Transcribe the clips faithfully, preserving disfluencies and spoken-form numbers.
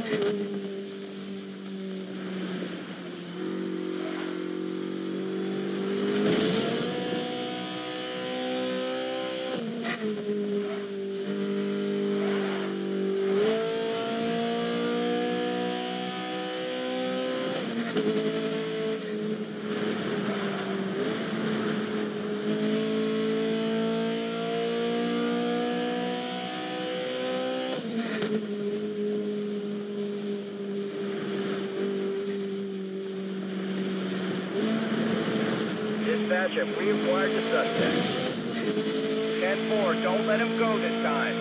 Dispatch, have we acquired the suspect? ten four, don't let him go this time.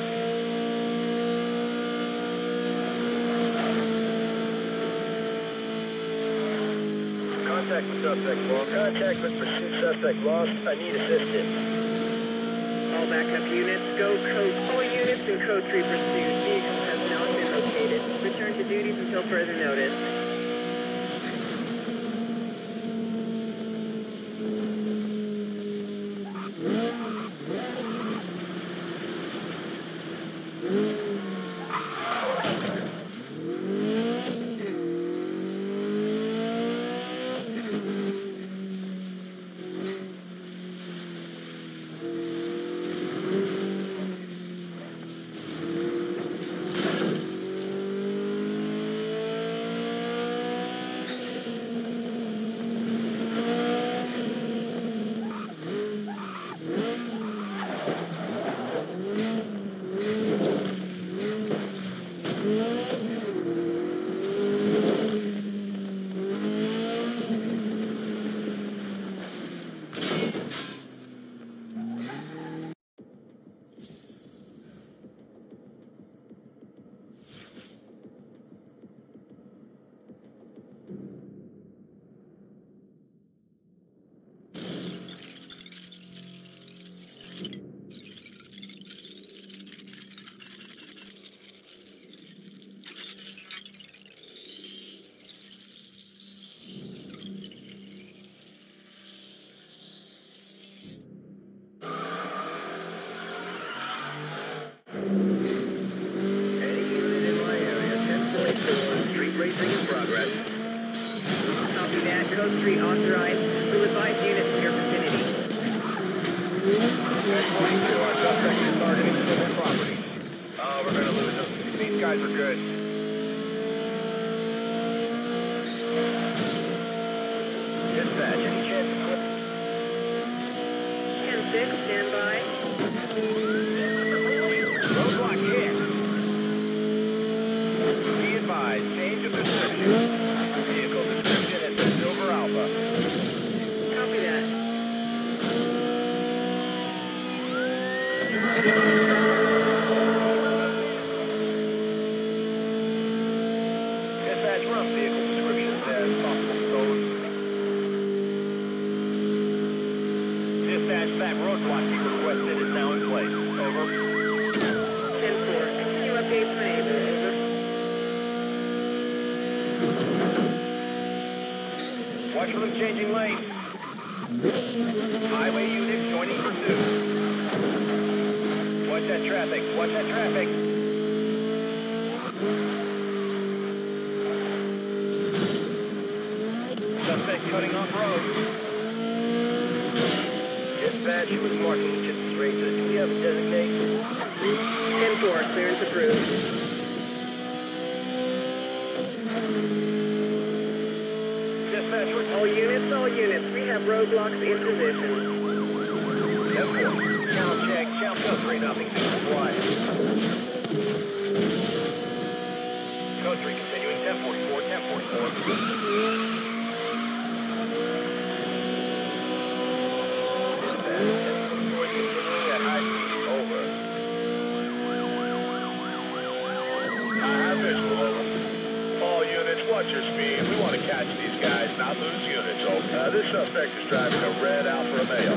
Contact with suspect lost. Contact with pursuit suspect lost. I need assistance. All backup units, go code. All units in code three pursuit. Vehicle has not been located. Return to duties until further notice. Code three authorized. We'll advise units in your vicinity. ten forty-two, our suspect is targeting civil property. Oh, we're gonna lose them. These guys are good. Dispatch, any chance of clip? ten six, stand by. Roadblock hit. Be advised, change of description. Vehicle description is a Silver Alpha. Copy that. Dispatch, run vehicle descriptions as possible codes. Dispatch, that roadblock you requested is now in place. Over. ten four, continue updates enabled. Over. Watch for them changing lanes. Highway units joining pursuit. Watch that traffic. Watch that traffic. Suspect cutting off road. Dispatch, it was marking each of these races. Do we have a designation? ten four, clearance approved. All units, all units, we have roadblocks in position. ten four. Channel check. Channel code three, nothing. Wide. Code three continuing. ten forty-four, ten forty-four. Dispatch, ten forty-four continuing at high speed. Over. High visual, over. All units, watch your speed. We want to catch these guys, not lose units. Oh, uh, this suspect is driving a red Alfa Romeo.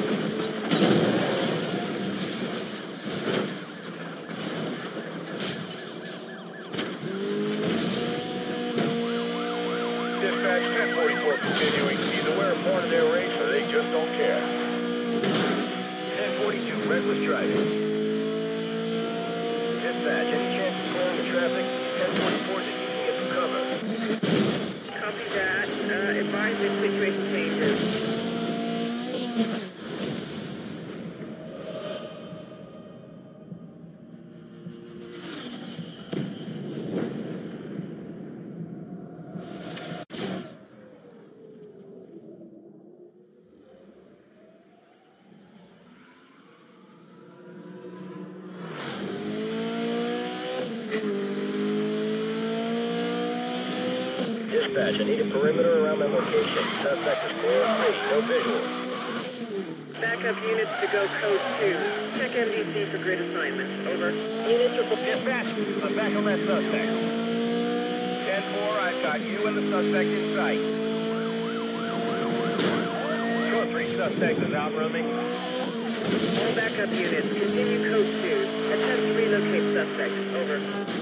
Dispatch, ten forty-four continuing. Either we're a part of their race or they just don't care. ten forty-two, reckless driving. Dispatch, any chance of clearing the traffic? ten forty-four, did you see a if situation changes. Dispatch, I need a perimeter around my location. Suspect is clear of three, no visual. Backup units to go code two. Check M D C for grid assignments. Over. Units are dispatch. I'm back on that suspect. ten four, I've got you and the suspect in sight. Code three suspect is out roaming. All backup units, continue code two. Attempt to relocate suspect. Over.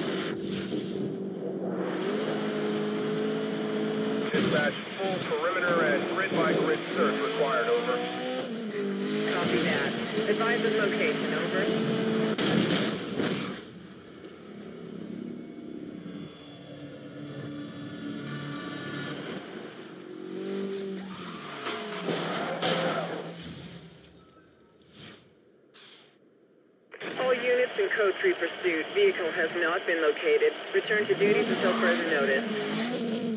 Dispatch, full perimeter and grid-by-grid search required, over. Copy that. Advise his location. Over. All units in code three pursuit. Vehicle has not been located. Return to duties until further notice.